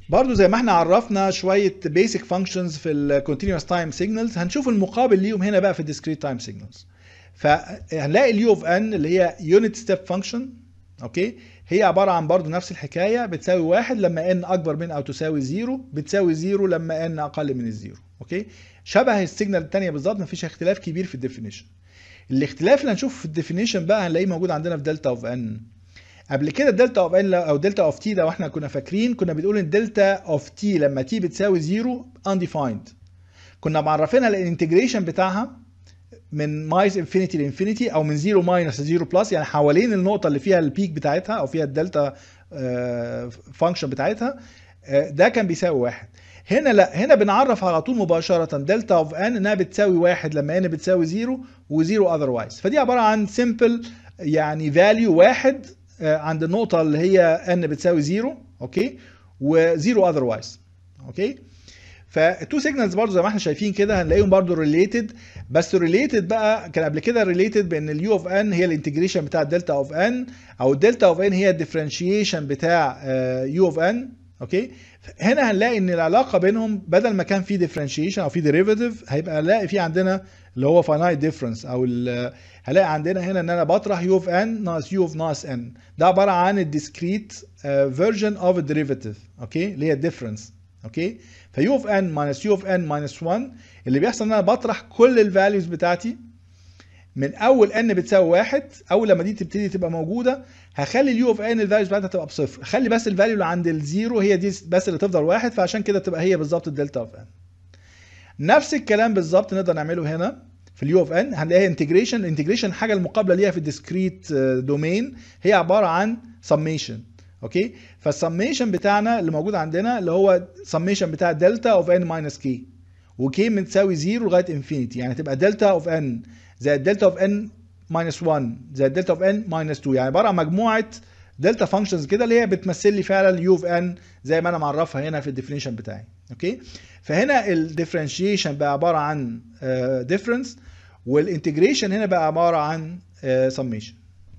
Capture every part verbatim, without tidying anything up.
برضو زي ما احنا عرفنا شويه بيسك فانكشنز في الكونتينوس تايم سيجنالز، هنشوف المقابل ليهم هنا بقى في الديسكريت تايم سيجنالز. فهنلاقي اليو اوف ان اللي هي يونت ستيب فانكشن، اوكي، هي عباره عن برضو نفس الحكايه، بتساوي واحد لما ان اكبر من او تساوي زيرو، بتساوي زيرو لما ان اقل من الزيرو. اوكي، شبه السيجنال الثانيه بالظبط، مفيش اختلاف كبير في الديفينيشن. الاختلاف اللي هنشوفه في الديفينيشن بقى هنلاقيه موجود عندنا في دلتا اوف ان. قبل كده الدلتا اوف ان او دلتا اوف تي، لو احنا كنا فاكرين كنا بنقول ان دلتا اوف تي لما تي بتساوي زيرو undefined، كنا معرفينها الانتجريشن بتاعها من ماينس انفينيتي لانفينيتي، او من زيرو ماينس لزيرو بلس، يعني حوالين النقطه اللي فيها البيك بتاعتها او فيها الدلتا فانكشن بتاعتها، ده كان بيساوي واحد. هنا لا، هنا بنعرف على طول مباشره دلتا اوف ان انها بتساوي واحد لما ان بتساوي زيرو وزيرو اذروايز. فدي عباره عن سمبل يعني فاليو واحد عند النقطه اللي هي ان بتساوي زيرو، اوكي، وزيرو اذروايز. اوكي، فالتو سيجنالز برضو زي ما احنا شايفين كده هنلاقيهم برضو ريليتد، بس ريليتد بقى كان قبل كده ريليتد بان اليو اوف ان هي الانتجريشن بتاع الدلتا اوف ان، او الدلتا اوف ان هي الديفرنشيشن بتاع يو اوف ان. اوكي، هنا هنلاقي ان العلاقه بينهم بدل ما كان في ديفرنشيشن او في ديريفاتيف، هيبقى هنلاقي في عندنا اللي هو فاينايت ديفرنس، او هلاقي عندنا هنا ان انا بطرح يو اوف ان ناقص يو اوف ناقص ان، ده عباره عن الديسكريت فيرجن اوف الديريفاتيف، اوكي، اللي هي الديفرنس. اوكي، فيو اوف ان ماينس يو اوف ان ماينس واحد، اللي بيحصل ان انا بطرح كل الفاليوز بتاعتي من اول ان بتساوي واحد، اول لما دي تبتدي تبقى موجوده هخلي اليو اوف ان الفاليوز بتاعتها تبقى بصفر، اخلي بس الفاليو اللي عند الزيرو هي دي بس اللي تفضل واحد، فعشان كده تبقى هي بالظبط الدلتا اوف ان. نفس الكلام بالظبط نقدر نعمله هنا في اليو اوف ان، هنلاقيها انتجريشن. الانتجريشن الحاجه المقابله ليها في الديسكريت دومين هي عباره عن سميشن. اوكي، فالسميشن بتاعنا اللي موجود عندنا اللي هو سميشن بتاع دلتا اوف ان ماينس كي، وكي بتساوي زيرو لغايه انفينيتي، يعني تبقى دلتا اوف ان زائد دلتا اوف ان ماينس واحد زائد دلتا اوف ان ماينس اتنين، يعني عباره عن مجموعه دلتا فانكشنز كده اللي هي بتمثل لي فعلا يو اوف ان زي ما انا معرفها هنا في الديفينيشن بتاعي. اوكي، فهنا الديفرنشيشن بقى عباره عن ديفرنس، والانتجريشن هنا بقى عباره عن سميشن.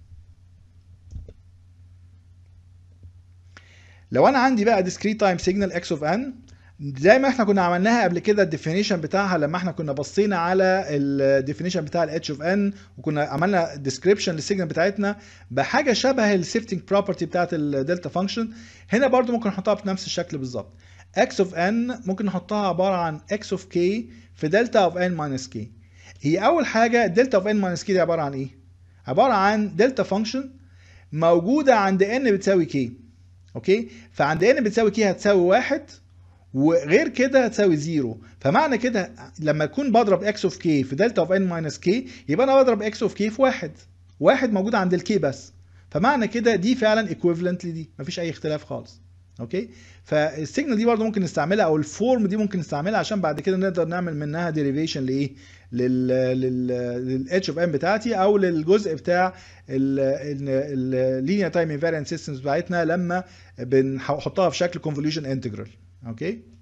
لو انا عندي بقى discrete time signal x of n زي ما احنا كنا عملناها قبل كده، الديفينيشن بتاعها لما احنا كنا بصينا على الديفينيشن بتاع ال h of n وكنا عملنا ديسكريبشن للسيجنال بتاعتنا بحاجه شبه السيفتنج بروبرتي بتاعت الدلتا فانكشن، هنا برضو ممكن نحطها بنفس الشكل بالظبط. x of n ممكن نحطها عباره عن x of k في دلتا of n minus k. هي اول حاجه دلتا of n minus k دي عباره عن ايه؟ عباره عن دلتا فانكشن موجوده عند n بتساوي k. اوكي، فعند n بتساوي k هتساوي واحد، وغير كده هتساوي زيرو. فمعنى كده لما اكون بضرب x of k في دلتا of n minus k يبقى انا بضرب x of k في واحد، واحد موجود عند الكي بس، فمعنى كده دي فعلا equivalent لدي، مفيش اي اختلاف خالص. اوكي، فالسيجنال دي برضه ممكن نستعملها، او الفورم دي ممكن نستعملها عشان بعد كده نقدر نعمل منها ديريفيشن لايه، لل لل h of n بتاعتي، او للجزء بتاع اللينير تايم انفاريانت سيستمز بتاعتنا لما بنحطها في شكل convolution integral. اوكي.